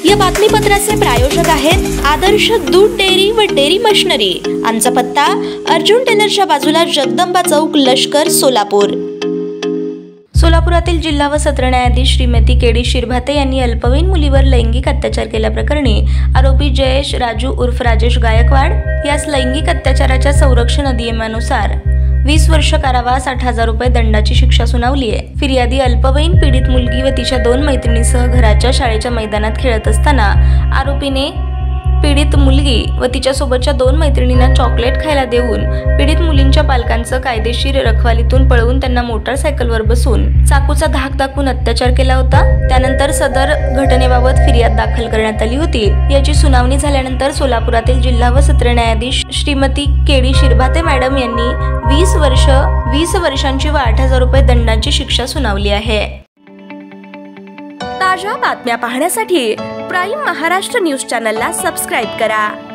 या बातमीपत्राचे प्रायोजक आहेत आदर्श दूध डेअरी व डेअरी मशिनरी। आमचा पत्ता अर्जुन टेलरच्या बाजूला, जगदंबा चौक, लष्कर, सोलापूर। सोलापुरातील जिल्हा व सत्र न्यायाधीश श्रीमती के.डी. शिरभाते यांनी अल्पवयीन मुलीवर लैंगिक अत्याचार केल्याप्रकरणी आरोपी जयेश राजू उर्फ राजेश गायकवाड यास लैंगिक अत्याचाराच्या संरक्षण अधिनियमानुसार 20 वर्ष कारावास 60,000 रुपये दंडाची शिक्षा सुनावली आहे। फिर्यादी अल्पवयीन पीडित मुलगी व तिच्या 2 मैत्रिणींसह घराच्या शाळेच्या मैदानात खेळत असताना आरोपीने पीडित मुलगी व तिच्या सोबतच्या 2 मैत्रिणींना चॉकलेट खायला देऊन पीडित मुलींच्या पालकांचं कायदेशीर रखवालीतून पळवून त्यांना मोटारसायकलवर बसून चाकूचा धाक दाखवून अत्याचार केला होता। त्यानंतर सदर घटनेबाबत फिर्याद दाखल करण्यात आली होती। याची सुनावणी झाल्यानंतर सोलापुरातील जिल्हा व सत्र न्यायाधीश श्रीमती के.डी. शिरभाते मॅडम यांनी 20 वर्षांची व 8,000 रुपये दंडाची शिक्षा सुनावली आहे। ताज्या बातम्या पाहण्यासाठी प्राईम महाराष्ट्र न्यूज चॅनलला सबस्क्राईब करा।